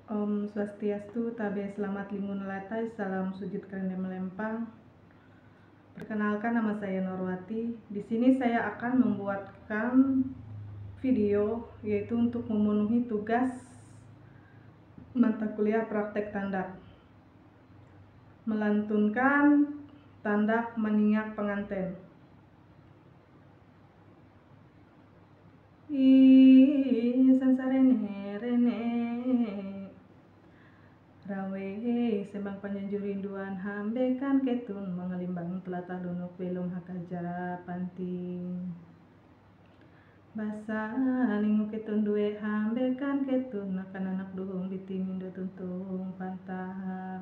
Om Swastiastu, Tabe Selamat Lingun Latai, Salam Sujud Kerende Melempang. Perkenalkan, nama saya Norwati. Di sini saya akan membuatkan video yaitu untuk memenuhi tugas mata kuliah praktek tandak. Melantunkan tandak meninyak pengantin. Sansarene rene rawe sembang panjanju rinduan hambekan ketun mengelimbang telatah lunuk belum hakaja panting basa lingu ketun duwe hambekan ketun akan anak duhung ditimindo tuntung pantar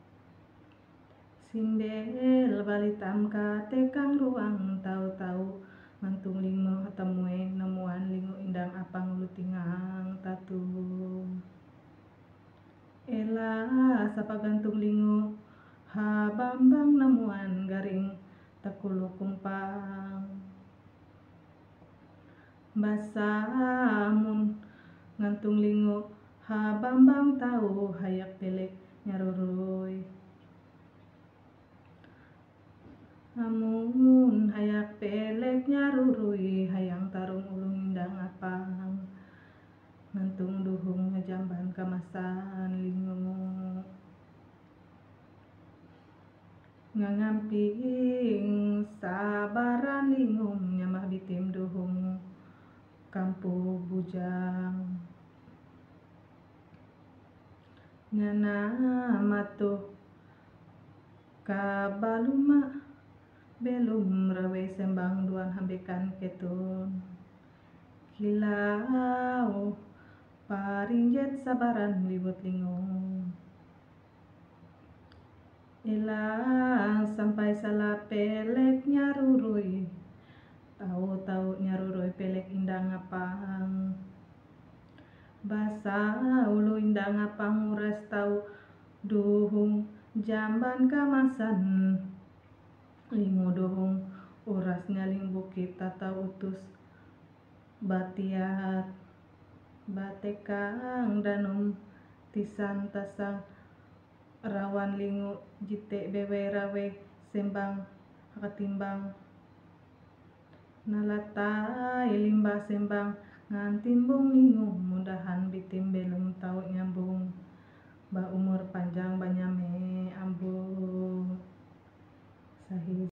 simbel balitam ka tekang ruang tahu-tahu mantung lingo temue nemuan lingo indang apang lutingang tatu ela sapagantung lingo ha bambang nemuan garing takulu kumpang basamun ngantung lingo ha bambang tahu hayak pelek nyaruruy amun hayak pelek nyaruruy hayang tarung ulung indang apang ngantung duhung ngejamban kamasan lingo ngangamping sabaran lingum nyamah bitim duhung kampu bujang nyana matuh kabaluma belum rawe sembang duan hambekan ketun kilau paringjet sabaran libut lingung elang sampai salah pelek nyaruruy tahu-tahu nyaruruy pelek indang apang basa ulu indang apang uras tahu duhung jamban kamasan lingu duhung uras ngaling bukit tata utus batiat batekang danum tisan tasang rawan lingu jite bewe rawe sembang katimbang nalatai limbah sembang ngantimbung lingu mudahan bitim belum tahu nyambung ba umur panjang banyame ambung sahih